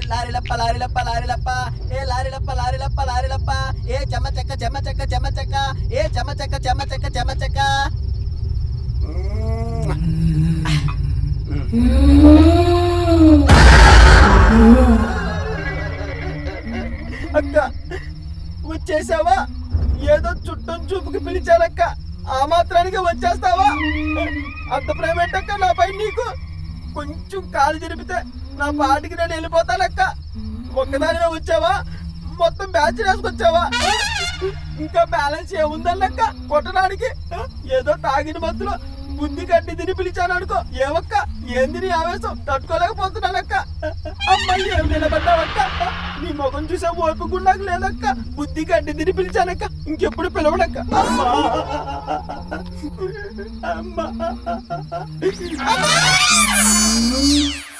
లారిలప్ప లారిలప్ప లారిలప్ప ఏ లారిలప్ప లారిలప్ప లారిలప్ప ఏ చెమ్మ చెక్క చెమ్మ చెక్క చెమ్మ చెక్క ఏ చెమ్మ చెక్క చెమ్మ చెక్క చెమ్మ చెక్క. అక్క వచ్చేసావా? ఏదో చుట్టం చూపుకి పిలిచానక్క, ఆ మాత్రానికి వచ్చేస్తావా? అంత ప్రేమ ఏంటక్క నాపై నీకు? కొంచెం కాలు జరిపితే నా పాటికి నేను వెళ్ళిపోతానక్క. ఒక్కదానివే వచ్చావా? మొత్తం బ్యాచ్ వేసుకొచ్చావా? ఇంకా బ్యాలెన్స్ ఏముందన్నక్క కొట్టడానికి? ఏదో తాగిన మత్తులో బుద్ధి గడ్డి తిని పిలిచాను అనుకో. ఏవక్క ఏంది నీ ఆవేశం? తట్టుకోలేకపోతున్నానక్క. అమ్మాయి ఏం నిలబడ్డావక్క? నీ ముఖం చూసే ఓపికకు లేదక్క. బుద్ధి గడ్డి తిని పిలిచానక్క, ఇంకెప్పుడు పిలవడక్క. అమ్మా అమ్మా